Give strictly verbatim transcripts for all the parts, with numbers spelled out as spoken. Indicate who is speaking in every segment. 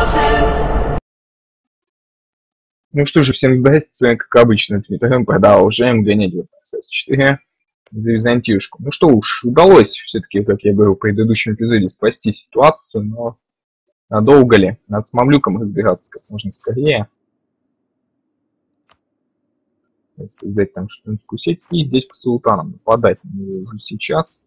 Speaker 1: Ну что же, всем здравствуйте, как обычно, Твиттером продолжаем гонять в эс эс четыре за Византиюшку. Ну что уж, удалось все-таки, как я говорил в предыдущем эпизоде, спасти ситуацию, но надолго ли? Надо с мамлюком разбираться как можно скорее. Создать там что-нибудь вкусить и здесь к султанам нападать на него уже сейчас.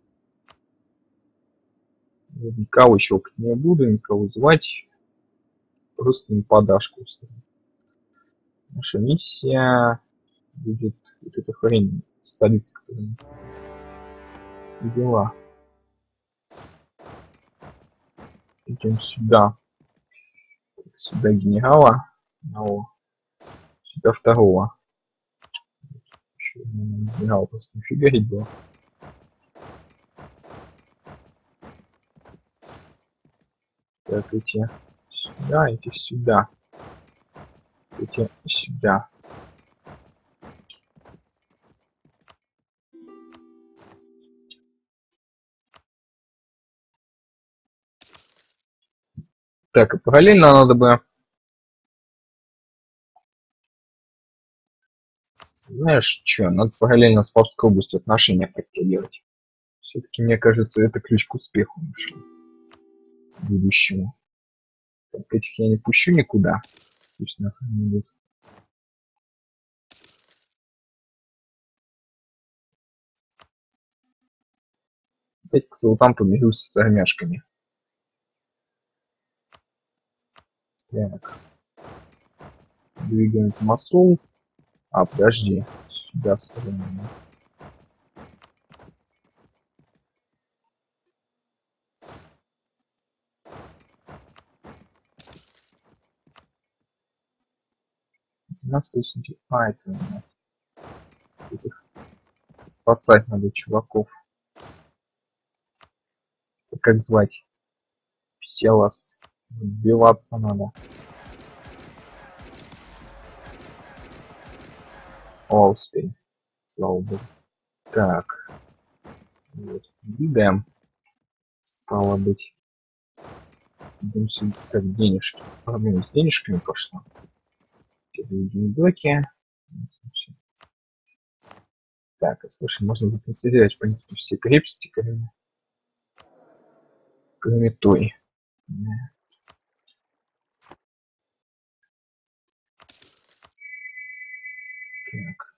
Speaker 1: Никого щелкать не буду, никого звать. Просто нападашку. Наша миссия будет вот эта хрень, столица, которая дела. Идем сюда. Сюда генерала одного. Сюда второго. Еще генерал просто не фигарить было. Так, эти сюда, эти сюда. Эти сюда. Так, и параллельно надо бы... Знаешь, что, надо параллельно с Павской областью отношения подтягивать. Все-таки, мне кажется, это ключ к успеху нашему будущему. Так, этих я не пущу никуда. Пусть нахрен идут. Опять к султан помирился с армяшками. Так. Двигаем к Масул. А, подожди. Сюда сторону. двенадцатое сентября. А, это... Этих... Спасать надо чуваков. Как звать? Пселос. Вбиваться надо. О, успей. Слава богу. Так. Вот. Двигаем. Стало быть. Идем сюда. Так, денежки. Проблема с денежками пошла. Доки. Так, слушай, можно законцентрировать, в принципе, все крепости, кроме, кроме той. Так.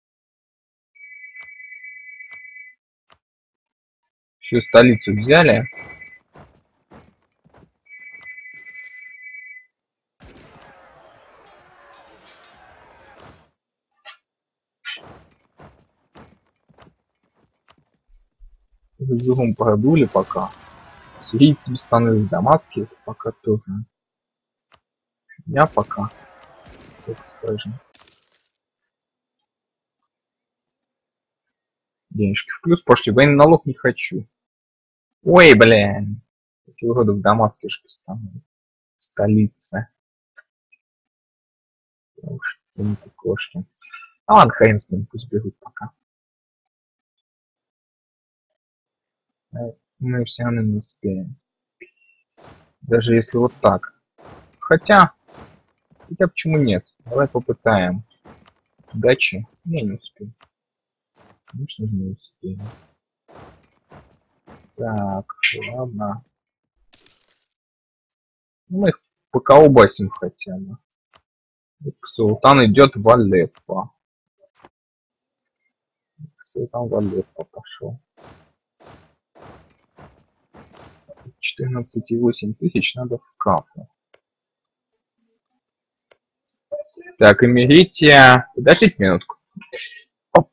Speaker 1: Всю столицу взяли. Зубом продули пока. Сирийцы без становились в Дамаске, это пока тоже. Я пока. Так скажем. Денежки в плюс. Пошли, военный налог не хочу. Ой, блин. Такие уроды в Дамаске же постановили. Столица. Уж не кошки. А ладно, хрен с ним, пусть бегут пока. Мы все равно не успеем. Даже если вот так. Хотя, хотя почему нет? Давай попытаем. Удачи. Я не успею. Конечно же не успею. Так, ладно. Ну, мы их поколбасим хотя бы. Султан идет в Алеппо. Султан в Алеппо пошел. четырнадцать и восемь тысяч надо в кафу. Так, Эмирития. Подождите минутку. Оп.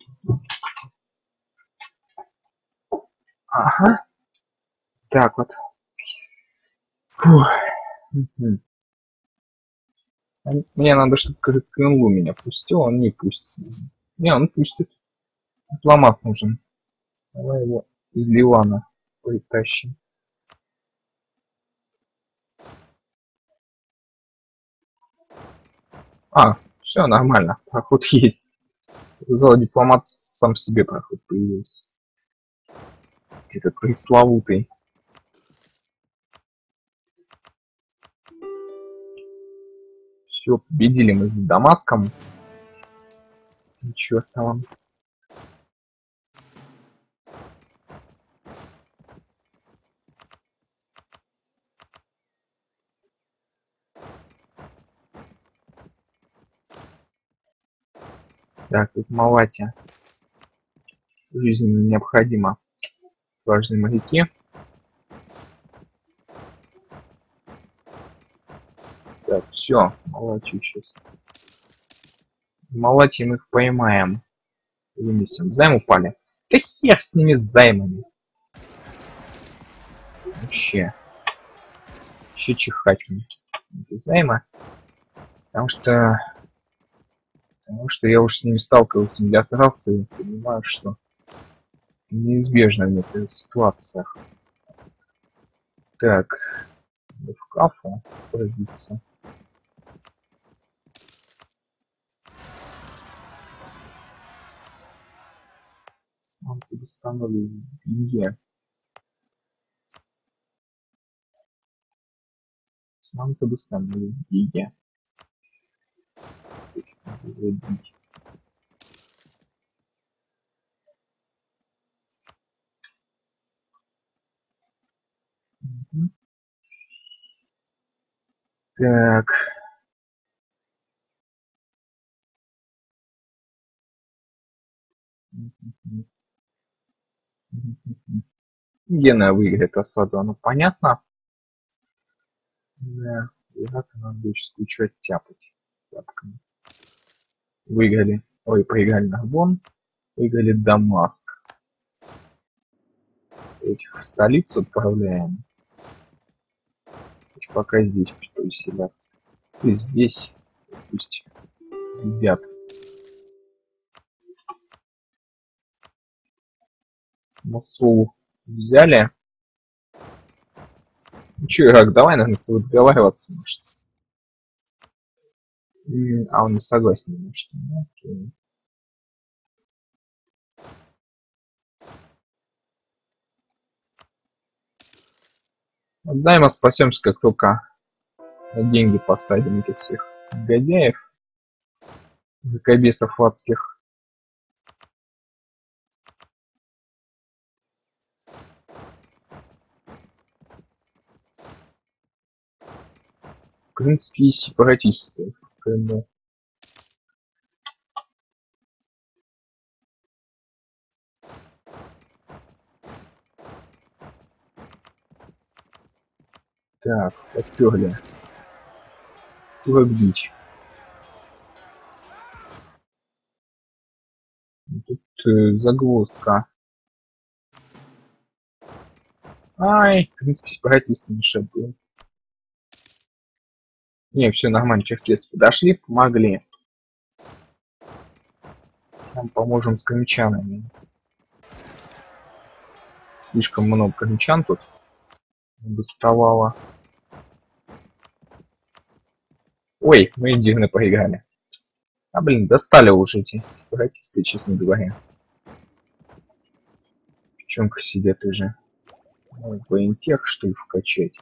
Speaker 1: Ага. Так вот. Фух. Угу. Мне надо, чтобы Крынлу меня пустил, он не пустит. Не, он пустит. Дипломат нужен. Давай его из Ливана притащим. А, все нормально, проход есть. Зал дипломат сам себе проход появился. Это пресловутый. Все, победили мы с Дамаском. Черт там. Так, тут Малатия. Жизненно необходимо. Важные моряки. Так, все, Малатию сейчас. Малатии мы их поймаем. Вынесем. Займ упали. Да хер с ними, с займами. Вообще. Вообще чихать мне. Это займы. Потому что... Потому что я уж с ними сталкивался миллиард раз и понимаю, что неизбежно в некоторых ситуациях. Так. В кафу пробиться. Он себе становится в беге. Нам бы становится в беге. Угу. Так. Гена выиграет осаду, оно понятно. Да, Ирак надо будет скучать тяпать. Тяпками. Выиграли. Ой, проиграли Нарбон. Выиграли Дамаск. Этих в столицу отправляем. Пока здесь повеселятся. И здесь пусть едят. Мосул взяли. Ну чё, Ирак, давай, наверное, с тобой договариваться, может. А, он не согласен, может. Ну, окей. От займа спасемся, как только деньги посадим этих всех негодяев, закобесов адских. Крымские сепаратисты в Крыму. Так, отперли. Как бить? Тут э, загвоздка. Ай, крымские сепаратисты мешают было. Не, все нормально, черкесы подошли, помогли. Нам поможем с крымчанами. Слишком много крымчан тут доставало. Ой, мы индивидуально проиграли. А блин, достали уже эти сепаратисты, честно говоря. В печенках сидят уже. Ой, воентех, что ли, вкачать?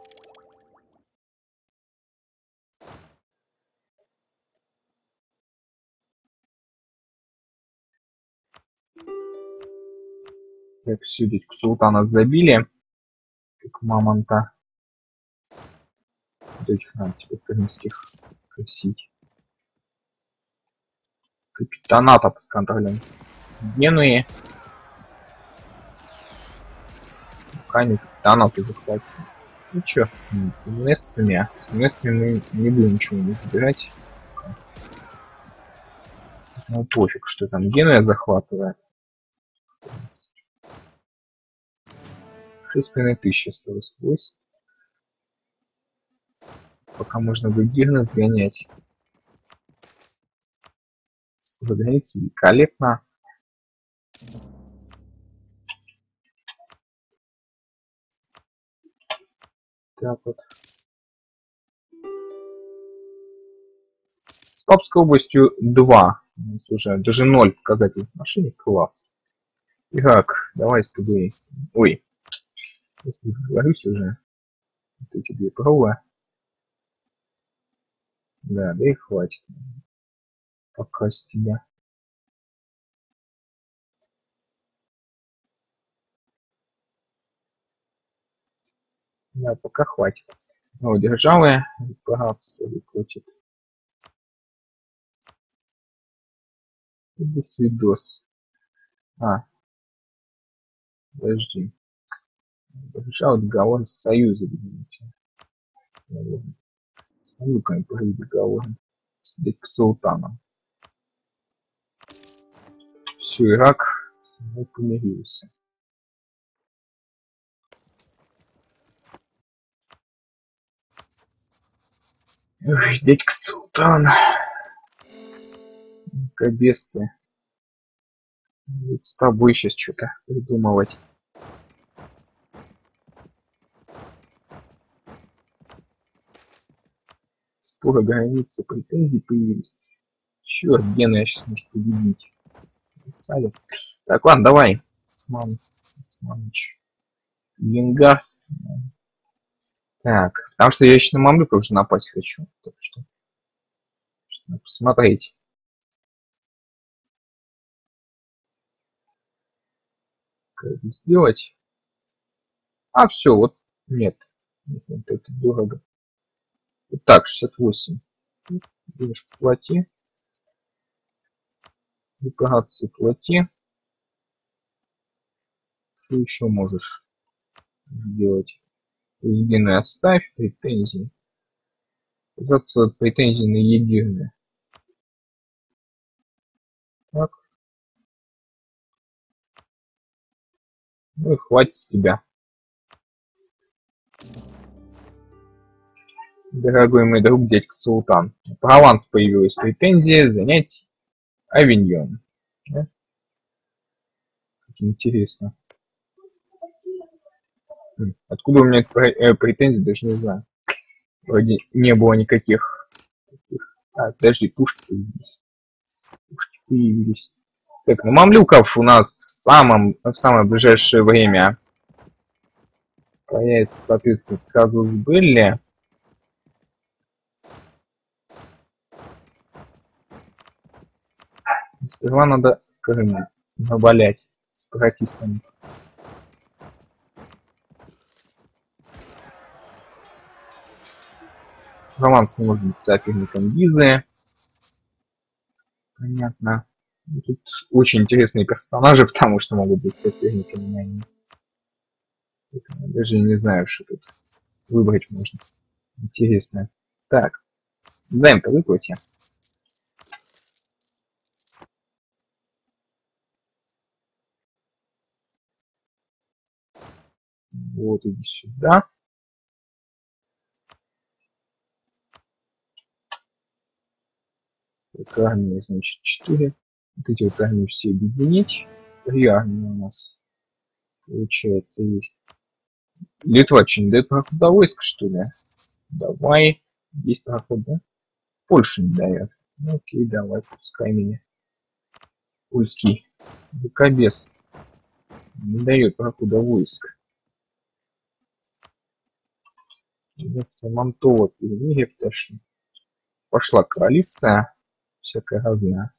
Speaker 1: Так, все, дядьку султана забили. Как мамонта. Вот этих надо теперь крымских косить. Капитаната под контролем Генуи. Камень капитанаты захватим. Ну черт с ними, с местцами. С местцами мы не будем ничего не забирать. Ну пофиг, что там Генуя захватывает. Шесть с половиной тысяч осталось войск. Пока можно будет Гена сгонять. За границей великолепно. Так вот. С Папской областью два. Уже даже ноль показателей отношений. Класс. Ирак, давай с тобой. Ой. Если договорюсь уже. Вот эти две пробы. Да, да и хватит. Пока с тебя. Да, пока хватит. Ну, державы. Погаться выкрутит. До свидос. А. Подожди. Держава договор с Союзом. Ну-ка, пожди договор. Сидеть к султанам. Все, Ирак с ним помирился. Ой, дядька султан. Кабесты. Вот с тобой сейчас что-то придумывать. Споры границы, претензии появились. Черт, Гена, я сейчас может победить. Писали. Так, ладно, давай. Осман. Османыч. Венгар. Так, потому что я еще на мамлюка уже напасть хочу. Так что. Надо посмотреть. Как это сделать? А, все, вот. Нет. Нет, нет, это дорого. Вот так, шестьдесят восемь. Денежку плати. Декорации плати. Что еще можешь сделать? Единое оставь, претензии. Отказаться от претензий на единое. Так. Ну и хватит с тебя. Дорогой мой друг, дядька Султан. По аванс появилась претензия занять Авиньон. Да? Как интересно. Откуда у меня эта претензия, даже не знаю. Вроде не было никаких. А, подожди, пушки появились. Пушки появились. Так, ну мамлюков у нас в самом, в самое ближайшее время появится, соответственно, казус белли. Сперва надо Крым навалять сепаратистами. Прованс не может быть соперником Гизы. Понятно. Тут очень интересные персонажи, потому что могут быть соперниками. Даже не знаю, что тут выбрать можно. Интересно. Так. Займ-то выплати. Вот, иди сюда. Так, армия, значит, четыре. Вот эти вот армии все объединить. Три армии у нас, получается, есть. Литва что, не дает проход до войск, что ли? Давай. Есть проход, да? Польша не дает. Ну, окей, давай, пускай меня. Польский дикобес не дает прохода войск. Мантова перемирие пошли. Пошла коалиция. Всякая разная.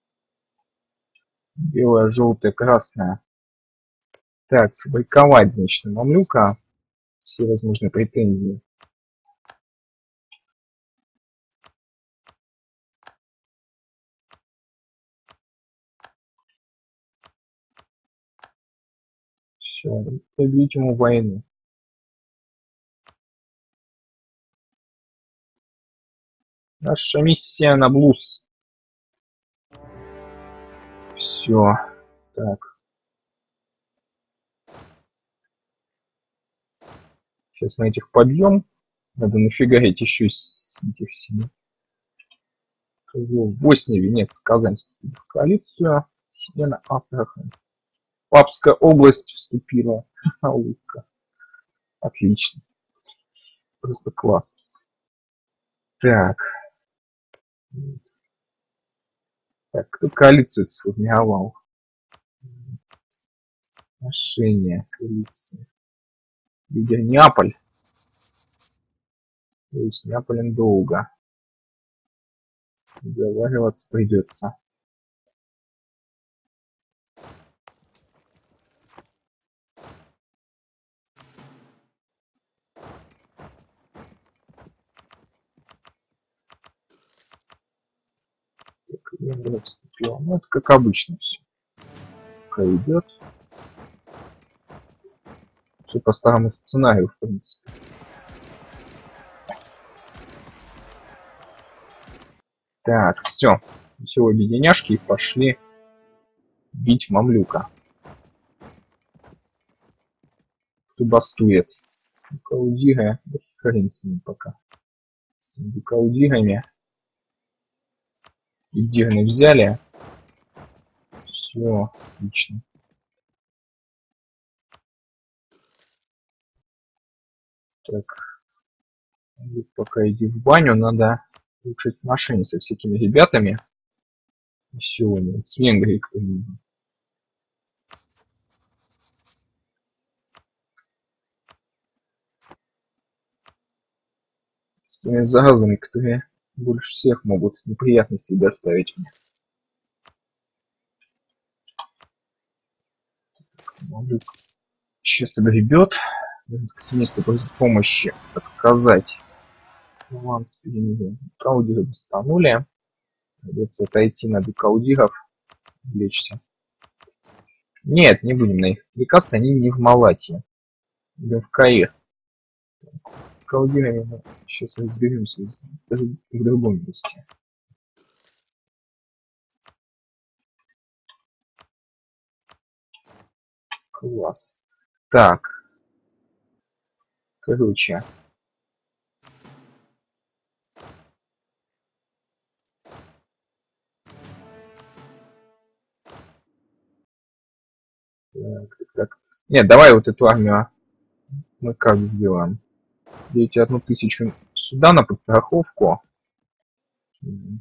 Speaker 1: Белая, желтая, красная. Так, сфабриковать, значит, на мамлюка все возможные претензии. Все, объявить ему войну. Наша миссия на блуз. Все. Так. Сейчас мы этих подъем. Надо нафигарить еще с этих семи. Босния, Венец, Казань в коалицию. Сирена, Астрахань. Папская область вступила. Улыбка. Отлично. Просто класс. Так. Так, кто коалицию сформировал? Отношения, коалиции. Лидер Неаполь. То есть Неаполем долго. Договариваться придется. Ну, это как обычно все. Пока идет. Все по старому сценарию, в принципе. Так, все. Все объединяшки и пошли бить мамлюка. Кто бастует? Каудига. Да хрен с ним пока. С каудигами. И дигны взяли. Все, отлично. Так. Пока иди в баню, надо улучшить отношения со всякими ребятами. И сегодня с Венгрией кто-нибудь. С теми заразами, которые больше всех могут неприятностей доставить мне. Мамлюк сейчас огребет. Семейство просит помощи отказать. Аванс перемирия. Каудиры станули. Придется отойти на каудиров. Лечься. Нет, не будем на них отвлекаться, они не в Малатии. Идем в Каир. Каудирами мы сейчас разберемся в другом месте. Класс. Так. Короче. Так, так. Нет, давай вот эту армию мы как сделаем? Дайте одну тысячу сюда на подстраховку. И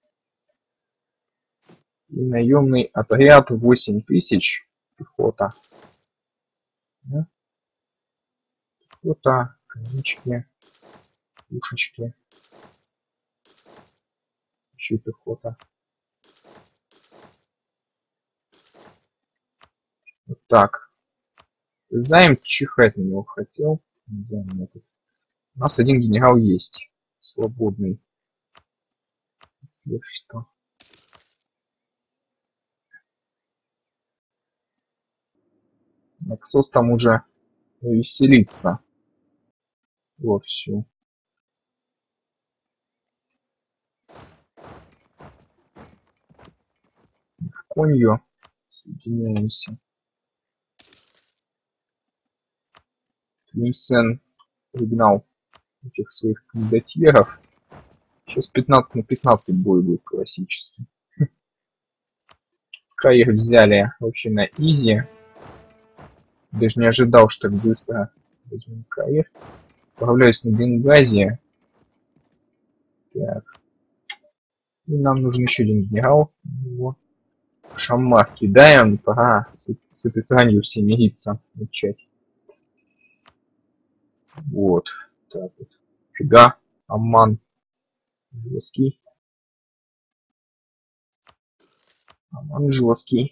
Speaker 1: наемный отряд восемь тысяч. Пехота. Да? Пехота, конечки, пушечки. Еще пехота. Вот так. Знаем, чихать на него хотел. Не знаю, этот. У нас один генерал есть. Свободный. Если что. Наксос там уже веселится вовсю. В конью соединяемся. Твинсен пригнал этих своих кондотьеров. Сейчас пятнадцать на пятнадцать бой будет классический. Каир взяли вообще на изи. Даже не ожидал, что так быстро возьмем Каир. Отправляюсь на Бенгази. Так. И нам нужен еще один генерал. Его Шаммар кидаем. Пора с, с этой сранью все мириться. Начать. Вот. Так вот. Фига. Амман. Жесткий. Амман жесткий.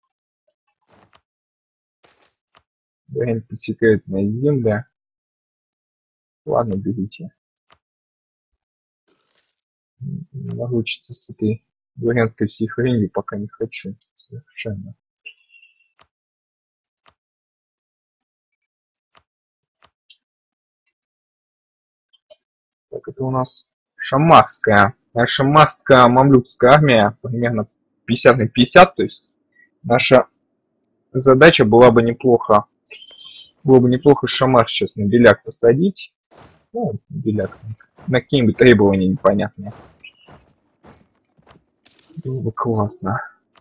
Speaker 1: Дорин подсекает на землю. Ладно, берите. Морочиться с этой дворянской всей хренью пока не хочу. Совершенно. Так, это у нас шамахская. Шамахская мамлюкская армия. Примерно пятьдесят на пятьдесят. То есть наша задача была бы неплохо. Было бы неплохо Шамах сейчас на беляк посадить. Ну, беляк. На какие-нибудь требования непонятные. Было бы классно.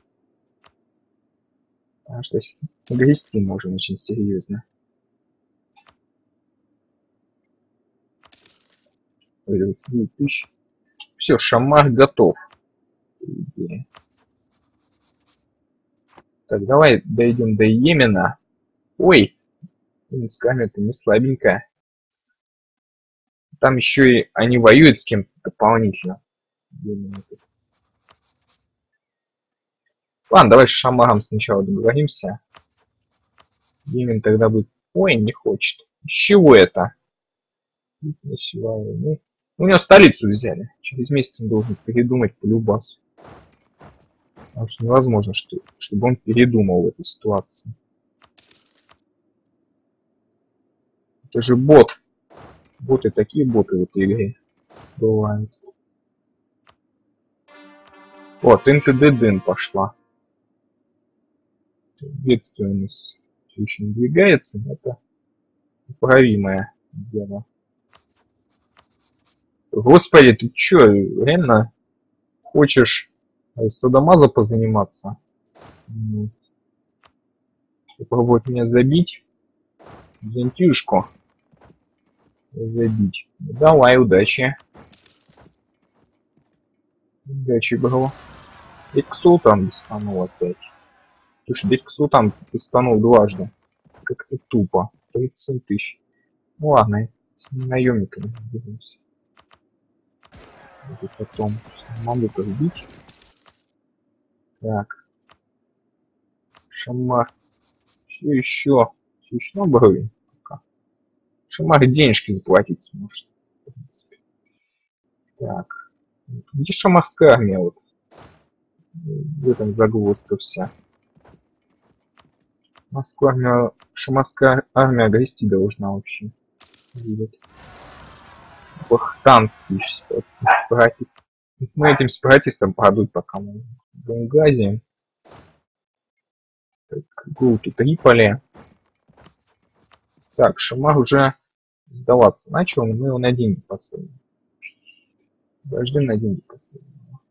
Speaker 1: Потому что сейчас грести можем очень серьезно. двадцать девять тысяч. Все, Шамах готов. Так, давай дойдем до Йемена. Ой, Йеменская это не слабенькая. Там еще и они воюют с кем-то дополнительно. Ладно, давай с Шамагом сначала договоримся. Йемен тогда будет... Ой, не хочет. С чего это? Ну, у него столицу взяли. Через месяц он должен передумать по любасу. Потому что невозможно, что, чтобы он передумал в этой ситуации. Это же бот. Боты, такие боты в этой игре бывают. Вот, эн тэ дэ дын пошла. Бедственность все еще не двигается, но это поправимое дело. Господи, ты чё, реально хочешь садомаза позаниматься? Попробовать меня забить? Зентюшку забить. Давай, удачи. Удачи, бро. Дядька Султан достанул опять. Слушай, дядька Султан достанул дважды. Как-то тупо. тридцать семь тысяч. Ну ладно, с наемниками разберемся. Потом мамлюка сбить. Так. Шамар. Все еще. Все еще на брови. Шамар денежки заплатить сможет. В принципе. Так. Где шамарская армия? Вот. В этом загвоздка вся. Москва армия, шамарская армия грести должна вообще. Видит. Бахтанский сепаратист. Мы этим сепаратистам продуть, пока мы в Бенгази. Так, Гул тут Триполи. Так, Шамар уже сдаваться начал, но мы его на деньги посадим. Подождем на деньги посадим.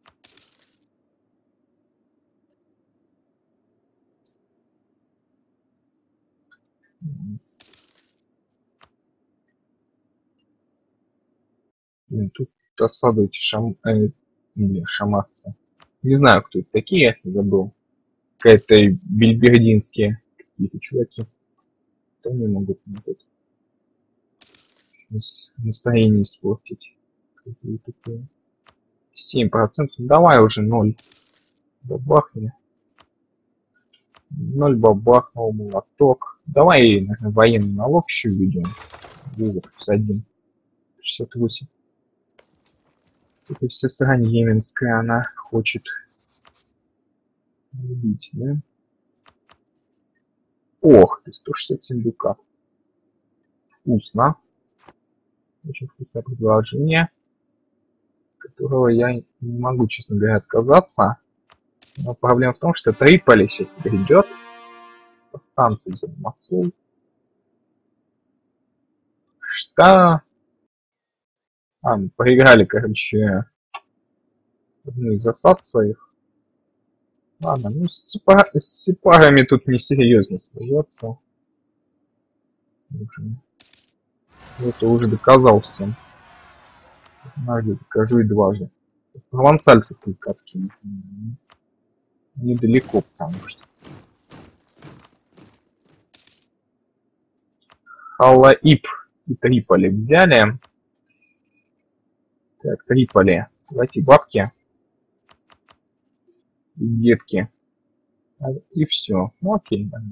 Speaker 1: Блин, тут осадуют шам... э, или шамарцы. Не знаю, кто это такие, забыл. Какая-то бельбердинские какие-то чуваки. То не могут мне тут настроение испортить. семь процентов. Давай уже ноль. Бабахни. ноль бабахнул, молоток. Давай, наверное, военный налог еще введем. Вывод плюс один. шестьдесят восемь. Это вся срань йеменская, она хочет убить, да? Ох, ты сто шестьдесят семь дукат. Вкусно. Очень вкусное предложение, которого я не могу, честно говоря, отказаться. Но проблема в том, что Триполи сейчас гребет. Танцы взял Масул. Что? А, мы проиграли, короче, одну из засад своих. Ладно, ну с, сепар... с сепарами тут несерьезно сражаться. Уже. Это уже доказал всем. Однажды докажу и дважды. Провансальцев тут катки. Недалеко, потому что. Халаиб и Триполи взяли. Так, Триполи. Давайте бабки. Детки. И все. Ну окей, да.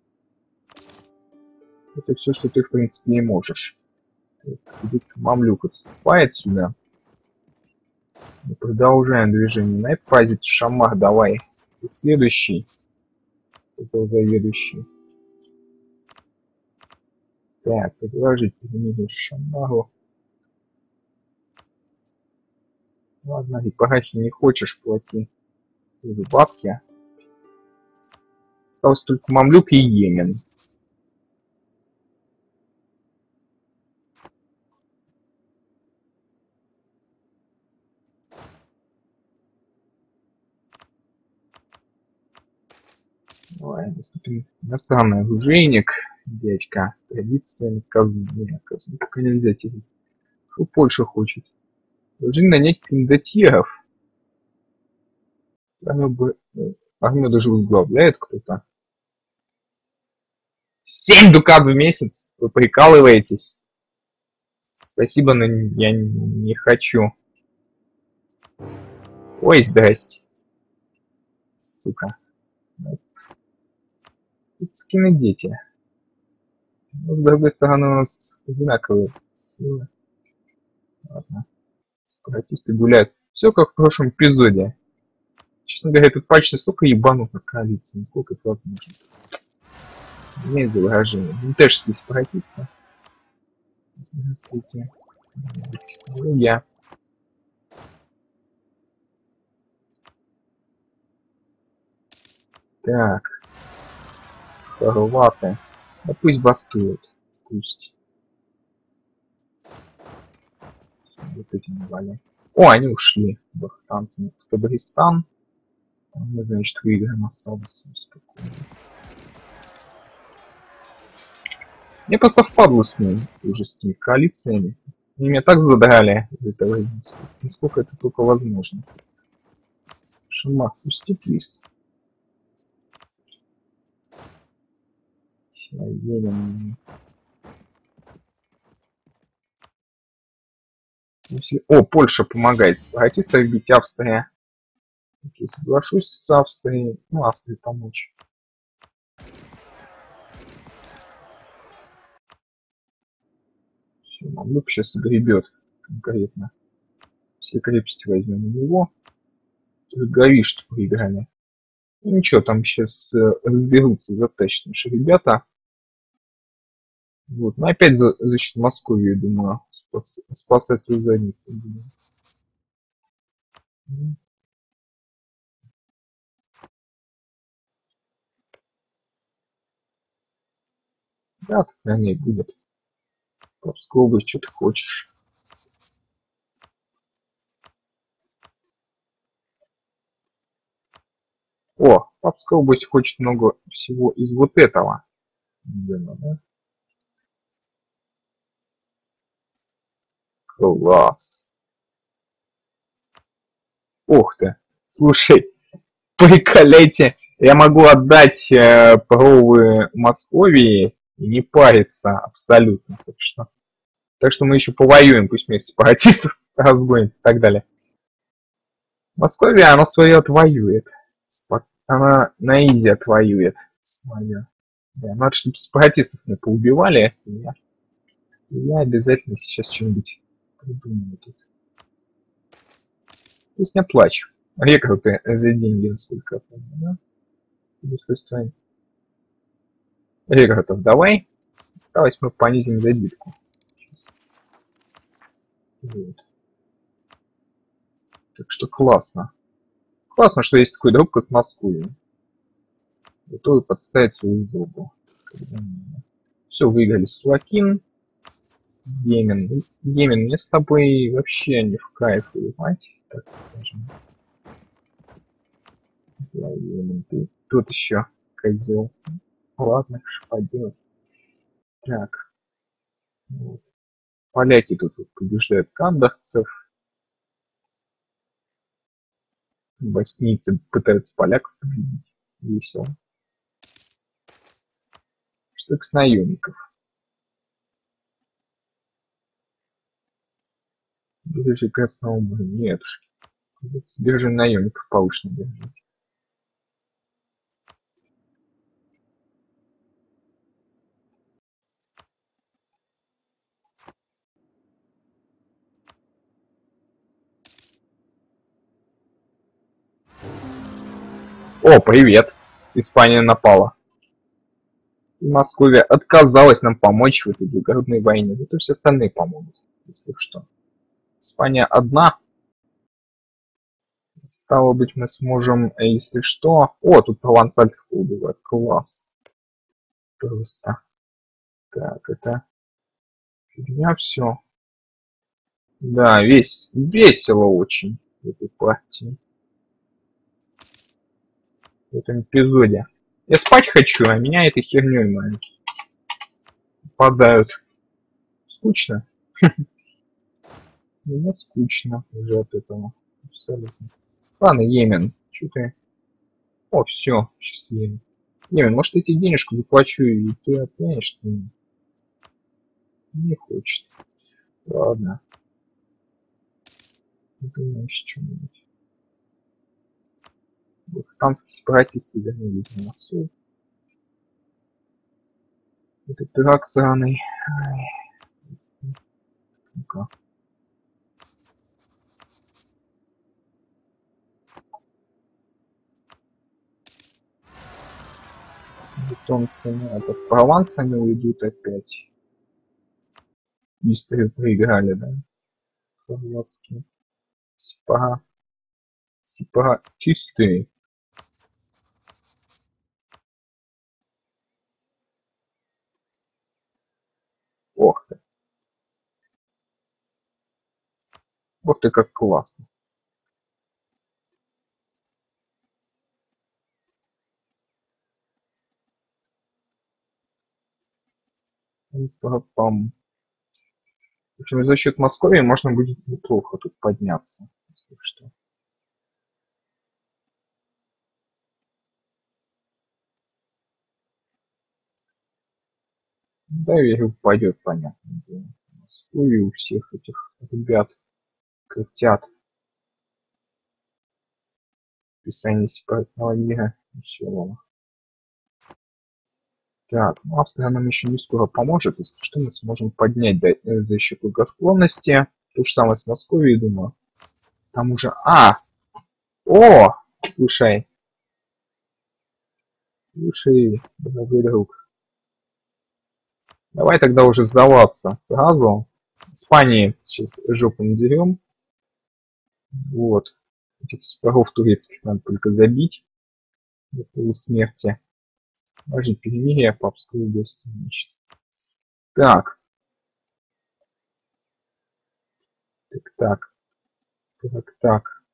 Speaker 1: Это все, что ты в принципе и можешь. Мамлюк отступает сюда. Мы продолжаем движение. На этой позиции Шамар, давай. И следующий. Это заведующий. Так, предложить перемирие Шамару. Ладно, и парахи не хочешь, плати. Или бабки. Осталось только Мамлюк и Йемен. Давай, наступим. Иностранный оружейник, дядька. Традиция наказания. Наказания пока нельзя терять. Что Польша хочет? Должны нанять кондотьеров. Армию, армию даже возглавляет кто-то. семь дукат в месяц? Вы прикалываетесь? Спасибо, но я не хочу. Ой, здрасте. Сука. Вот. Скины дети. Но, с другой стороны, у нас одинаковые силы. Ладно. Сепаратисты гуляют. Все как в прошлом эпизоде. Честно говоря, этот патч настолько ебанут на коалиции, насколько это возможно. Нет за выражение. Мятежские сепаратисты. Здравствуйте. Я. Так. Хорваты. Да пусть бастуют. Пусть. Вот эти навали. О, они ушли. Бахтанцы. Табристан. Мы, значит, выиграем осаду. Спокойно. Мне просто впадло с ним, уже с этими коалициями. Они меня так задрали из этого, насколько это только возможно. Шамах, пусти, плиз. Едем. О, Польша помогает. Сепаратистов бить Австрия. Окей, соглашусь с Австрией. Ну, Австрии помочь. Все, Мамлюк сейчас гребет конкретно. Все крепости возьмем у него. Говори, что проиграли. Ну ничего, там сейчас э, разберутся затащат наши ребята. Вот, но опять за защиту Москвы, я думаю, спас, спасать свою задницу. Да, так на ней будет. Папская область, что ты хочешь? О, Папская область хочет много всего из вот этого. Видимо, да? Класс. Ух ты. Слушай, приколяйте. Я могу отдать э, провы Московии и не париться абсолютно. Так что, так что мы еще повоюем, пусть мне сепаратистов разгонит и так далее. Московия, она свое отвоюет. Она на изи отвоюет свое. Да, надо, чтобы сепаратистов мне поубивали. Я, я обязательно сейчас что-нибудь придумаю тут. То есть не плачу. Рекруты за деньги, насколько я помню, да? Рекрутов давай. Осталось мы понизим забитку. Вот. Так что классно. Классно, что есть такой друг, как Москву. Готовы подставить свою зубу. Все, выиграли Суакин. Йемен. Йемен, мне с тобой вообще не в кайф воевать, так скажем. Я Йемен, ты тут еще козел. Ладно, что поделать. Так. Вот. Поляки тут вот побеждают кандахцев. Боснийцы пытаются поляков победить. Весело. Что с наемников? Биржи красного моря. Нет уж. Биржи наемников повышенно держать. О, привет! Испания напала. И Московия отказалась нам помочь в этой благородной войне. Зато все остальные помогут, если что. Испания одна. Стало быть, мы сможем, если что... О, тут провансальцев убивают. Класс. Просто. Так, это... Фигня все. Да, весь... весело очень в этой партии. В этом эпизоде. Я спать хочу, а меня этой херней моей попадают. Скучно. Мне скучно уже от этого. Абсолютно. Ладно, Йемен. Че ты? О, все, сейчас Йемен. Йемен, может, я тебе денежку заплачу, и ты отменишь, что ли? Не хочет. Ладно. Думаешь, что-нибудь. Британские сепаратисты вернулись на носу. Это пирог сраный. Ну-ка. Бетонцы, это Прованс они уйдут опять. Историю проиграли, да? Хорватские. Сепара. Сепаратисты. Ох ты. Ох ты, как классно. Пам. В общем, за счет Москвы можно будет неплохо тут подняться, если что. Да, и упадет, понятно. Москву и у всех этих ребят крутят. Писание сепаратного мира. Веселого. Так, ну Австрия нам еще не скоро поможет, если что, мы сможем поднять да, за счет благосклонности. То же самое с Москвой, думаю. Там уже... А! О! Слушай. Слушай, дорогой друг. Давай тогда уже сдаваться сразу. Испании сейчас жопу надерем. Вот. Этих сепаров турецких надо только забить. До полусмерти. Даже перемирие папской области, значит. Так. Так, так. Так, так.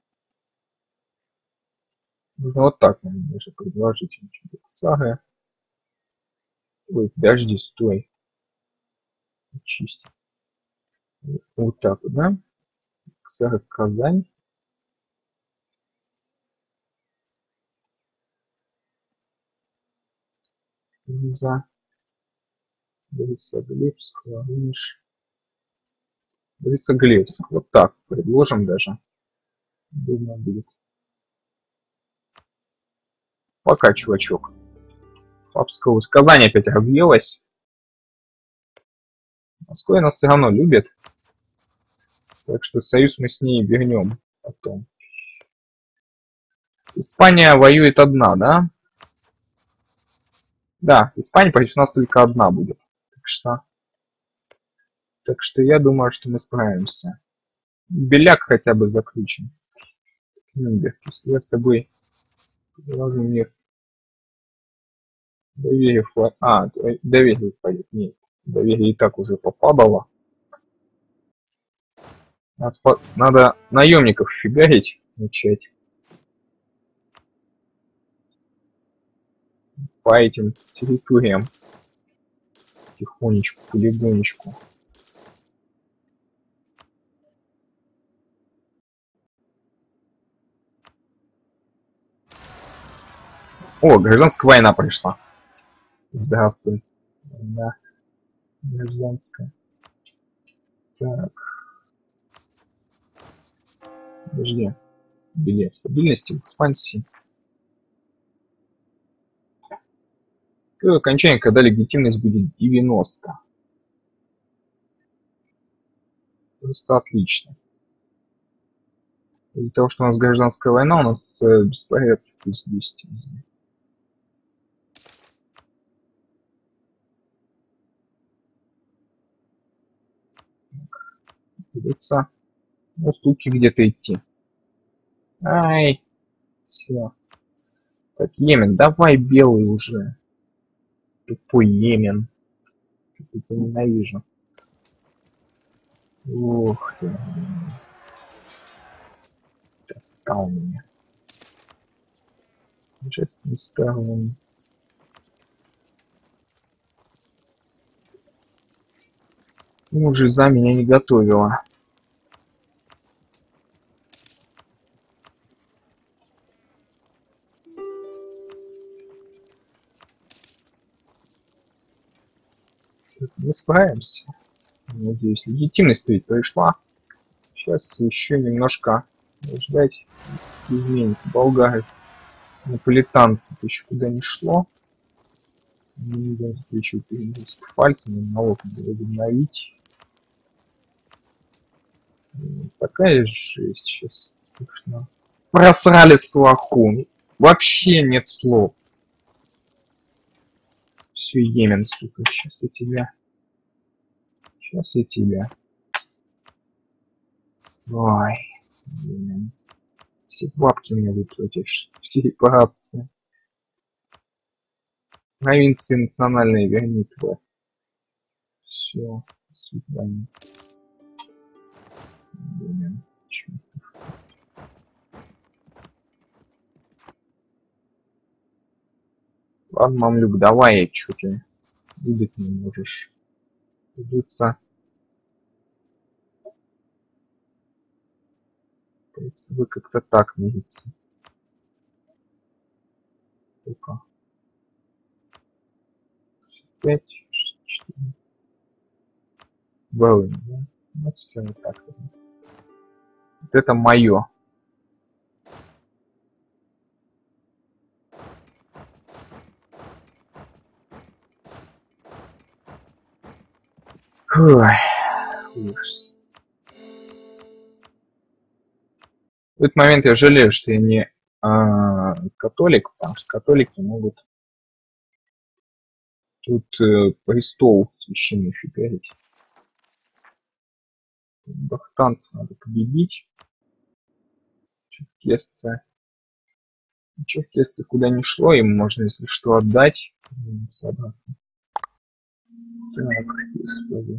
Speaker 1: Нужно вот так, наверное, даже предложить. Сага. Ой, подожди, стой. Чисти. Вот так вот, да? Сага Казань. За. Борисоглебск, Воронеж. Борисоглебск. Вот так предложим даже. Думаю, будет. Пока, чувачок. Папская область. Казань опять разъелась. Москва нас все равно любит. Так что союз мы с ней вернем потом. Испания воюет одна, да? Да, Испания против нас только одна будет. Так что... Так что я думаю, что мы справимся. Беляк хотя бы заключим. Если я с тобой предложу мир. Доверие флаг. А, доверие пойдет. Нет. Доверие и так уже попадало. Надо наемников фигарить начать. По этим территориям. Тихонечку, полигонечку. О, гражданская война пришла. Здравствуй. Да. Гражданская. Так. Подожди. Билет стабильности, экспансии. Какое окончание, когда легитимность будет девяносто. Просто отлично. Из-за того, что у нас гражданская война, у нас э, беспорядки плюс двести. Придется ну, стуки где-то идти. Ай, все. Так, Йемен, давай белый уже. Тупой Йемен. Я ненавижу. Ух ты. Достал меня. Не старым. Ну, жиза меня не готовила. Мы справимся. Надеюсь, легитимность стоит пришла. Сейчас еще немножко ждать изменится. Болгары Наполитанцы, ты еще куда не шло. Еще пальцами налог надо обновить. Такая жесть сейчас. Просрали Суахун. Вообще нет слов. Все, Йемен, сука. Сейчас я тебя. Сейчас я тебя. Ой. Йемен. Все бабки мне выплатишь. Все репарации. Провинции национальные вернут. Все. До свидания. Йемен. Чё? Ладно, мамлюк, давай, чё ты выдать не можешь. Придется. Вы как-то так мириться. Сколько? пять, четыре. Беллин, да? Ну все вот так. Вот это мое. Ой, ужас. В этот момент я жалею, что я не а, католик, потому что католики могут тут э, престол священный фигарить. Бахтанцев надо победить. Черкесцы. Черкесцы куда не шло, им можно, если что, отдать. Так, господи.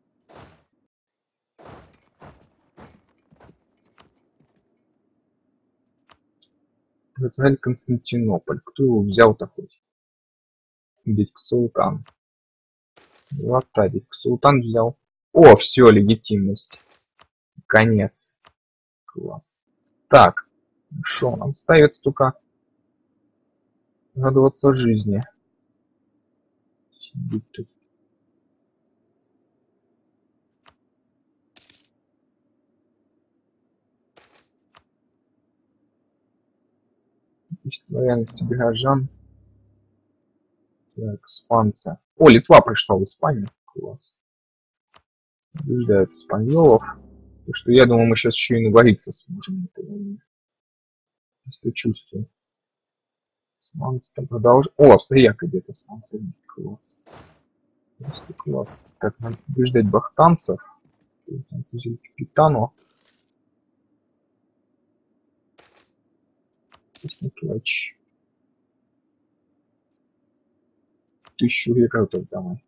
Speaker 1: Израиль Константинополь. Кто его взял-то хоть? Дядька Султан. Лата, дядька Султан взял. О, все, легитимность. Конец. Класс. Так, что нам остается только радоваться жизни. Сидеть тут. Лояльности горожан. Так, испанцы. О, Литва пришла в Испанию. Класс. Побеждают испаньолов. Так что я думаю, мы сейчас еще и навариться сможем. Просто чувствую. Испанцы продолжают. О, австрияк где-то испанцы. Класс. Просто класс. Так, надо побеждать бахтанцев. Бахтанцы взяли капитану. Клач. Тысячу рекордов давай.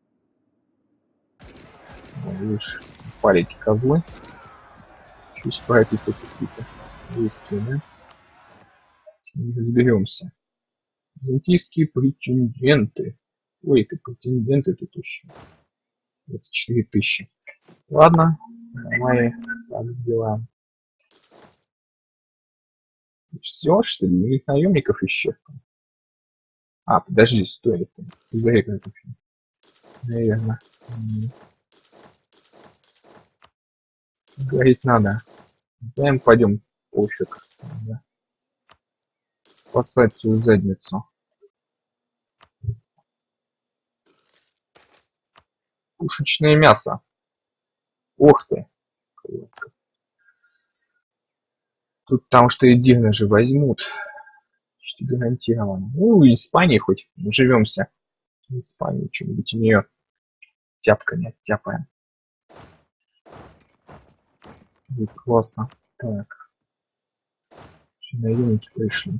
Speaker 1: Видишь, палить козлы. Чуть сепаратисты какие-то близкие, да? С ними разберемся. Византийские претенденты. Ой, это претенденты тут еще. двадцать четыре тысячи. Ладно, давай так сделаем. Все, что ли? У них наемников еще. А, подожди, стой. За это, наверное. Говорить надо. Займ пойдем. Пофиг. Да. Спасать свою задницу. Пушечное мясо. Ох ты. Тут там что и дивно же возьмут. Почти гарантированно. Ну, и Испании хоть живемся. В Испании что-нибудь у нее тяпками оттяпаем. Будет классно. Так. Наемники пришли.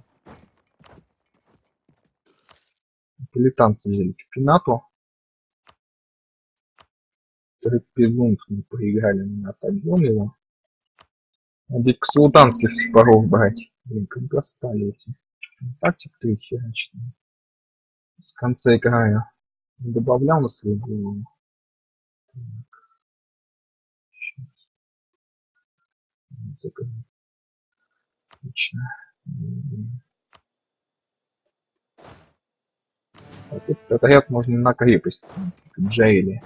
Speaker 1: Наполитанцы взяли Пинату. Трепезунт мы проиграли на отогон его. Надеть к султанских сепаров брать. Блин, как достали эти. Тактик-то их херачные. С конца играю. Добавлял на свою голову. Так. Отлично. А тут отряд можно на крепость. Джейли.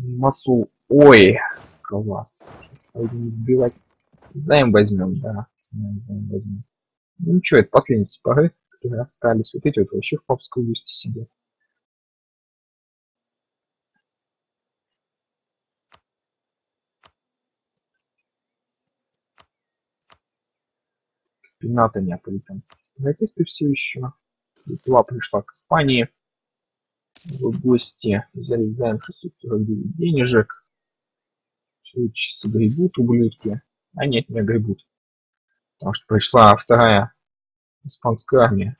Speaker 1: Масу. Ой, класс. Сейчас пойдем сбивать. Займ возьмем, да. Займ возьмем. Ну ничего, это последние сепары, которые остались. Вот эти вот вообще в папской области сидят. Пената неаполитанские сепаратисты все еще. Литва пришла к Испании в гости. Взяли займ шестьсот сорок девять денежек. Все сейчас гребут ублюдки. А нет, не гребут. Потому что пришла вторая испанская армия.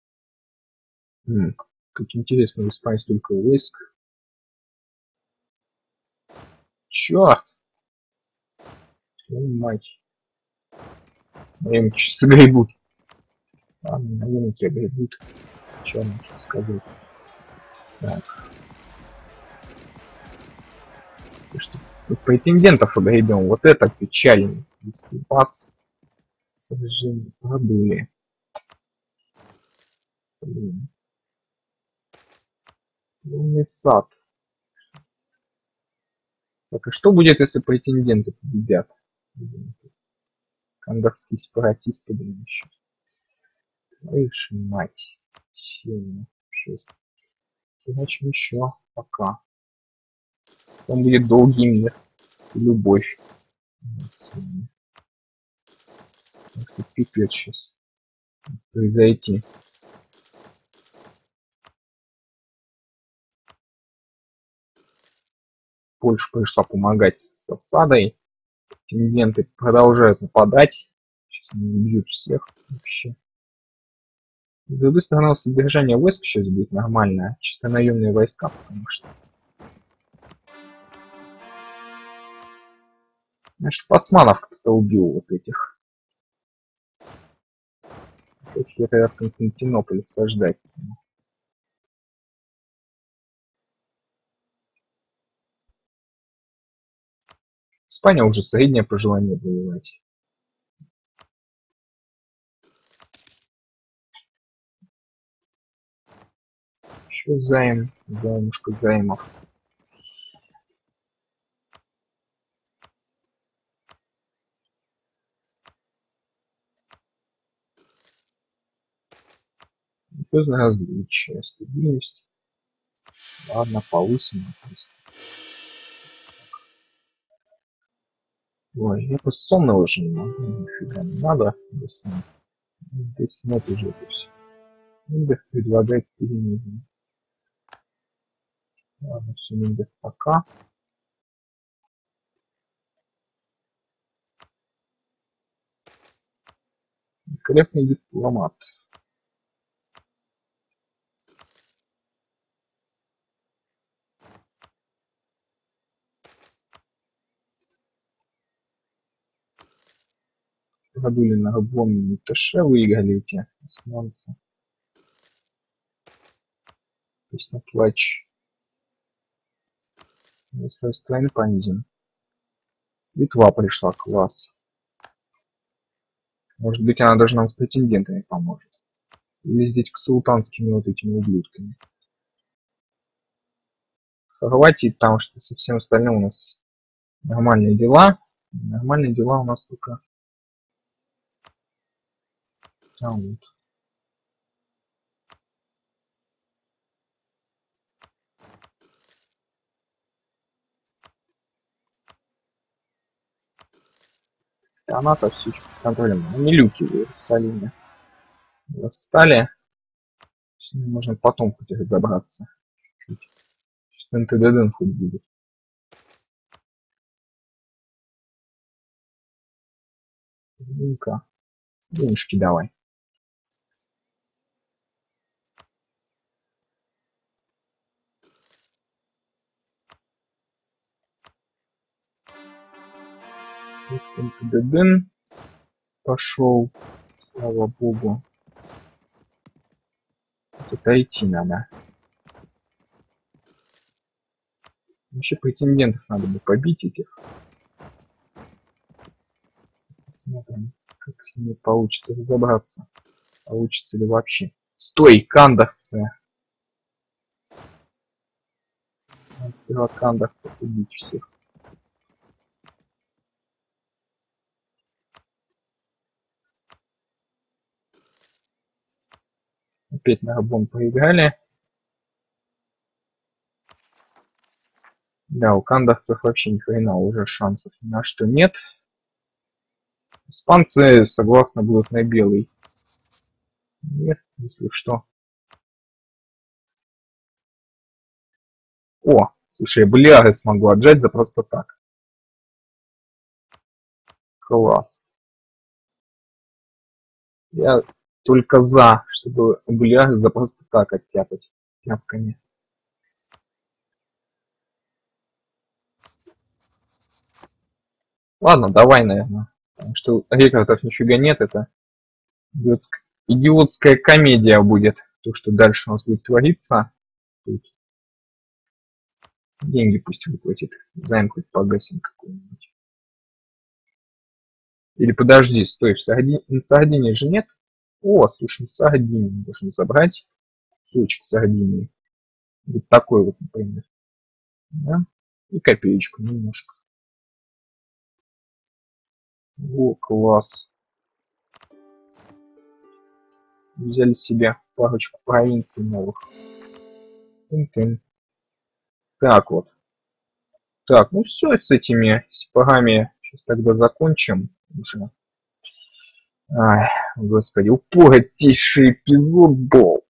Speaker 1: М, как интересно, в Испании столько войск. Черт! Твою мать. Наемники сейчас гребут. Ладно, наемники гребут. Что можно сказать? Так. И что? Тут претендентов огребем. Вот это печально. Если вас сожжение продули. Блин. Лунный сад. Так, а что будет, если претенденты победят? Кандахские сепаратисты, блин, еще. Ой, ж мать. семь, шесть. Иначе еще пока. Там будет долгий мир и любовь. Потому что пипец сейчас произойти. Польша пришла помогать с осадой. Претенденты продолжают нападать. Сейчас они убьют всех вообще. С другой стороны, содержание войск сейчас будет нормальное. Чисто наемные войска, потому что... Значит, османов кто-то убил вот этих. Их это в Константинополе сождать. Испания уже среднее по желанию воевать. Еще займ, займушка займов. Звездное различие, стабильность. Ладно, повысим. Ой, я просто сонного уже не могу, нифига не надо. Здесь нет уже это все. Индекс предлагает перемены. Ладно, все, индекс пока. Великолепный дипломат. Продули на обломленный ТШ, выиграли эти османцы. То есть на плач. Если страны понизим. Литва пришла, класс. Может быть, она даже нам с претендентами поможет. Или здесь к султанскими вот этими ублюдками. Хорватии, потому что со всем остальным у нас нормальные дела. Нормальные дела у нас только там вот. Она-то все еще под контролем. Милюки в Иерусалиме восстали. С ним можно потом хоть разобраться. Чуть-чуть. Сейчас эн тэ дэ дэ хоть будет. Ну-ка. Денежки давай. эн тэ дэ дэ пошел. Слава богу. Это идти надо. Вообще претендентов надо бы побить этих. Посмотрим, как с ними получится разобраться. Получится ли вообще. Стой, кандахцы! Надо сперва кандахцев убить всех. опять на габон проиграли. Да, у кандовцев вообще ни хрена уже шансов ни на что нет. Испанцы, согласно, будут на белый. Нет, если что. О, слушай, я Балиары смогу отжать за просто так. Класс. Я только за, чтобы Балиары за просто так оттяпать тяпками. Ладно, давай, наверное. Потому что рекордов нифига нет, это идиотская, идиотская комедия будет. То, что дальше у нас будет твориться. Тут. Деньги пусть выплатит. Займ хоть погасим какой-нибудь. Или подожди, стой, в Сардине, на Сардине же нет? О, слушай, в Сардине можно забрать кусочек Сардинии. Вот такой вот, например. Да? И копеечку немножко. О, класс. Взяли себе парочку провинций новых. Тын-тын. Так вот. Так, ну все с этими сипагами. Сейчас тогда закончим уже. Ай, господи, упоротейший эпизод был.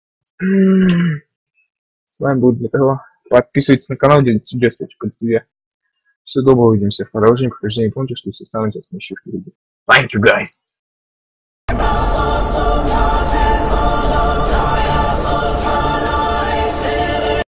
Speaker 1: С вами был Дмитрий. Подписывайтесь на канал, делитесь видео, ставьте пальцы. Всего доброго, увидимся в продолжении прохождения. Помните, что все самое интересное еще впереди. Thank you, guys!
Speaker 2: So, so,